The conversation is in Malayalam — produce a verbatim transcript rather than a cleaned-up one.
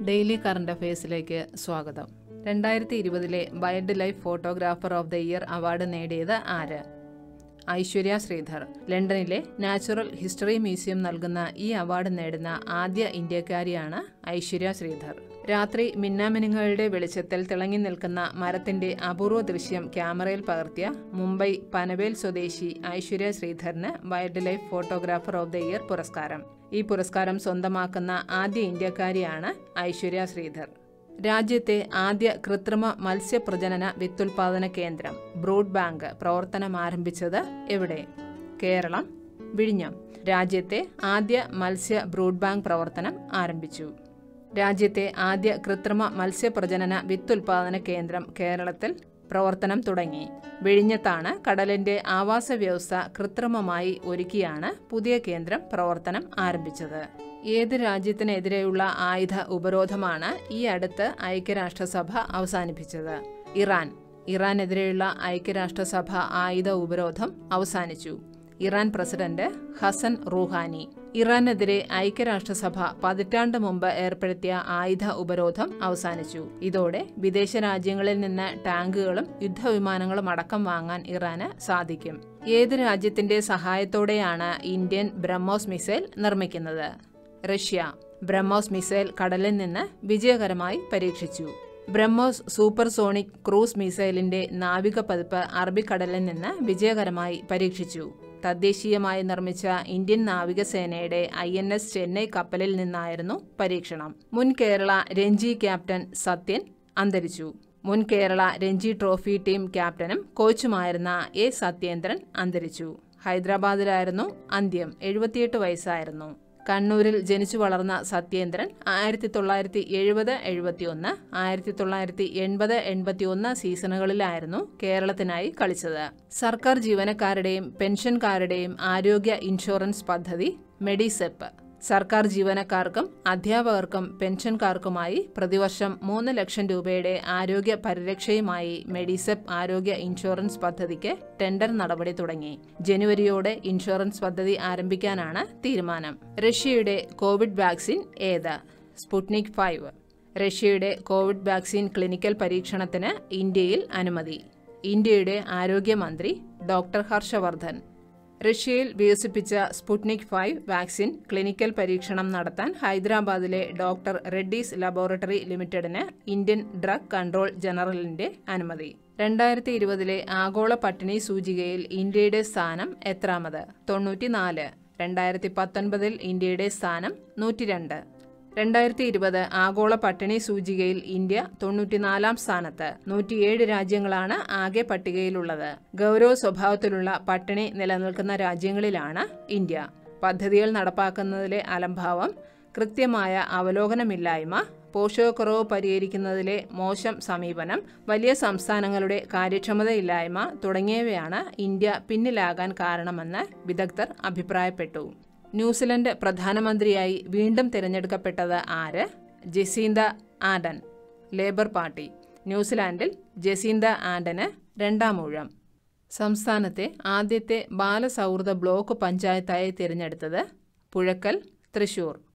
ഡെയിലി കറണ്ട് അഫയേഴ്സിലേക്ക് സ്വാഗതം. രണ്ടായിരത്തി ഇരുപതിലെ wild life photographer of the year award നേടിയത് ആര്? ഐശ്വര്യ ശ്രീധർ. ലണ്ടനിലെ നാച്ചുറൽ ഹിസ്റ്ററി മ്യൂസിയം നൽകുന്ന ഈ അവാർഡ് നേടുന്ന ആദ്യ ഇന്ത്യക്കാരിയാണ് ഐശ്വര്യ ശ്രീധർ. രാത്രി മിന്നാമിനുങ്ങളുടെ വെളിച്ചത്തിൽ തിളങ്ങി നിൽക്കുന്ന മരത്തിന്റെ അപൂർവ ദൃശ്യം ക്യാമറയിൽ പകർത്തിയ മുംബൈ പനവേൽ സ്വദേശി ഐശ്വര്യ ശ്രീധറിന് wild life photographer of the year പുരസ്കാരം. ഈ പുരസ്കാരം സ്വന്തമാക്കുന്ന ആദ്യ ഇന്ത്യക്കാരിയാണ് ഐശ്വര്യ ശ്രീധർ. രാജ്യത്തെ ആദ്യ കൃത്രിമ മത്സ്യപ്രജനന വിത്തുൽപാദന കേന്ദ്രം ബ്രൂഡ് ബാങ്ക് പ്രവർത്തനം ആരംഭിച്ചത് എവിടെ? കേരളം, വിഴിഞ്ഞം. രാജ്യത്തെ ആദ്യ മത്സ്യ ബ്രൂഡ് ബാങ്ക് പ്രവർത്തനം ആരംഭിച്ചു. രാജ്യത്തെ ആദ്യ കൃത്രിമ മത്സ്യപ്രജനന വിത്തുൽപാദന കേന്ദ്രം കേരളത്തിൽ പ്രവർത്തനം തുടങ്ങി. വിഴിഞ്ഞത്താണ് കടലിന്റെ ആവാസ വ്യവസ്ഥ കൃത്രിമമായി ഒരുക്കിയാണ് പുതിയ കേന്ദ്രം പ്രവർത്തനം ആരംഭിച്ചത്. ഏത് രാജ്യത്തിനെതിരെയുള്ള ആയുധ ഉപരോധമാണ് ഈ അടുത്ത് ഐക്യരാഷ്ട്രസഭ അവസാനിപ്പിച്ചത്? ഇറാൻ. ഇറാനെതിരെയുള്ള ഐക്യരാഷ്ട്രസഭ ആയുധ ഉപരോധം അവസാനിച്ചു. Iran president Hassan Rouhani. ഇറാനെതിരെ ഐക്യരാഷ്ട്രസഭ പതിറ്റാണ്ട് മുമ്പ് ഏർപ്പെടുത്തിയ ആയുധ ഉപരോധം അവസാനിച്ചു. ഇതോടെ വിദേശ രാജ്യങ്ങളിൽ നിന്ന് ടാങ്കുകളും യുദ്ധവിമാനങ്ങളും അടക്കം വാങ്ങാൻ ഇറാന് സാധിക്കും. ഏത് രാജ്യത്തിന്റെ സഹായത്തോടെയാണ് ഇന്ത്യൻ ബ്രഹ്മോസ് മിസൈൽ നിർമ്മിക്കുന്നത്? റഷ്യ. ബ്രഹ്മോസ് മിസൈൽ കടലിൽ നിന്ന് വിജയകരമായി പരീക്ഷിച്ചു. ബ്രഹ്മോസ് സൂപ്പർസോണിക് ക്രൂസ് മിസൈലിന്റെ നാവിക പതിപ്പ് അറബിക്കടലിൽ നിന്ന് വിജയകരമായി പരീക്ഷിച്ചു. തദ്ദേശീയമായി നിർമ്മിച്ച ഇന്ത്യൻ നാവികസേനയുടെ ഐ എൻ എസ് ചെന്നൈ കപ്പലിൽ നിന്നായിരുന്നു പരീക്ഷണം. മുൻ കേരള രഞ്ജി ക്യാപ്റ്റൻ സത്യൻ അന്തരിച്ചു. മുൻ കേരള രഞ്ജി ട്രോഫി ടീം ക്യാപ്റ്റനും കോച്ചുമായിരുന്ന എ സത്യേന്ദ്രൻ അന്തരിച്ചു. ഹൈദരാബാദിലായിരുന്നു അന്ത്യം. എഴുപത്തിയെട്ട് വയസ്സായിരുന്നു. കണ്ണൂരിൽ ജനിച്ചു വളർന്ന സത്യേന്ദ്രൻ ആയിരത്തി തൊള്ളായിരത്തി എഴുപത് എഴുപത്തി ഒന്ന് ആയിരത്തി തൊള്ളായിരത്തി എൺപത് എൺപത്തി ഒന്ന് സീസണുകളിലായിരുന്നു കേരളത്തിനായി കളിച്ചത്. സർക്കാർ ജീവനക്കാരുടെയും പെൻഷൻകാരുടെയും ആരോഗ്യ ഇൻഷുറൻസ് പദ്ധതി മെഡിസെപ്പ്. സർക്കാർ ജീവനക്കാർക്കും അധ്യാപകർക്കും പെൻഷൻകാർക്കുമായി പ്രതിവർഷം മൂന്ന് ലക്ഷം രൂപയുടെ ആരോഗ്യ പരിരക്ഷയുമായി മെഡിസെപ്പ് ആരോഗ്യ ഇൻഷുറൻസ് പദ്ധതിക്ക് ടെൻഡർ നടപടി തുടങ്ങി. ജനുവരിയോടെ ഇൻഷുറൻസ് പദ്ധതി ആരംഭിക്കാനാണ് തീരുമാനം. റഷ്യയുടെ കോവിഡ് വാക്സിൻ ഏത്? Sputnik five. റഷ്യയുടെ കോവിഡ് വാക്സിൻ ക്ലിനിക്കൽ പരീക്ഷണത്തിന് ഇന്ത്യയിൽ അനുമതി. ഇന്ത്യയുടെ ആരോഗ്യമന്ത്രി ഡോക്ടർ ഹർഷവർദ്ധൻ. റഷ്യയിൽ വികസിപ്പിച്ച സ്പുട്നിക് ഫൈവ് വാക്സിൻ ക്ലിനിക്കൽ പരീക്ഷണം നടത്താൻ ഹൈദരാബാദിലെ ഡോക്ടർ റെഡ്ഡീസ് ലബോറട്ടറി ലിമിറ്റഡിന് ഇന്ത്യൻ ഡ്രഗ് കൺട്രോൾ ജനറലിന്റെ അനുമതി. രണ്ടായിരത്തി ഇരുപതിലെ ആഗോള പട്ടിണി സൂചികയിൽ ഇന്ത്യയുടെ സ്ഥാനം എത്രാമത്? തൊണ്ണൂറ്റിനാല്. രണ്ടായിരത്തി പത്തൊൻപതിൽ ഇന്ത്യയുടെ സ്ഥാനം നൂറ്റിരണ്ട്. രണ്ടായിരത്തി ഇരുപത് ആഗോള പട്ടിണി സൂചികയിൽ ഇന്ത്യ തൊണ്ണൂറ്റിനാലാം സ്ഥാനത്ത്. നൂറ്റിയേഴ് രാജ്യങ്ങളാണ് ആകെ പട്ടികയിലുള്ളത്. ഗൗരവ സ്വഭാവത്തിലുള്ള പട്ടിണി നിലനിൽക്കുന്ന രാജ്യങ്ങളിലാണ് ഇന്ത്യ. പദ്ധതികൾ നടപ്പാക്കുന്നതിലെ അലംഭാവം, കൃത്യമായ അവലോകനമില്ലായ്മ, പോഷകക്കുറവ് പരിഹരിക്കുന്നതിലെ മോശം സമീപനം, വലിയ സംസ്ഥാനങ്ങളുടെ കാര്യക്ഷമതയില്ലായ്മ തുടങ്ങിയവയാണ് ഇന്ത്യ പിന്നിലാകാൻ കാരണമെന്ന് വിദഗ്ധർ അഭിപ്രായപ്പെട്ടു. ന്യൂസിലൻഡ് പ്രധാനമന്ത്രിയായി വീണ്ടും തിരഞ്ഞെടുക്കപ്പെട്ടത് ആര്? Jacinda Ardern, labour party. ന്യൂസിലാൻഡിൽ ജസീന്ത ആഡന് രണ്ടാം ഊഴം. സംസ്ഥാനത്തെ ആദ്യത്തെ ബാലസൗഹൃദ ബ്ലോക്ക് പഞ്ചായത്തായി തിരഞ്ഞെടുത്തത് പുഴക്കൽ, തൃശൂർ.